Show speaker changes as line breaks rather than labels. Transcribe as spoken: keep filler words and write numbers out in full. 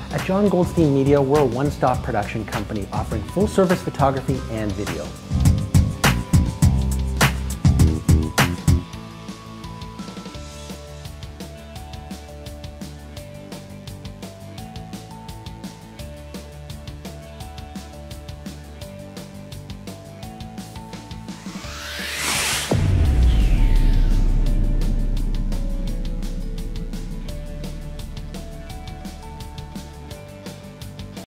At John Goldstein Media, we're a one-stop production company offering full-service photography and video.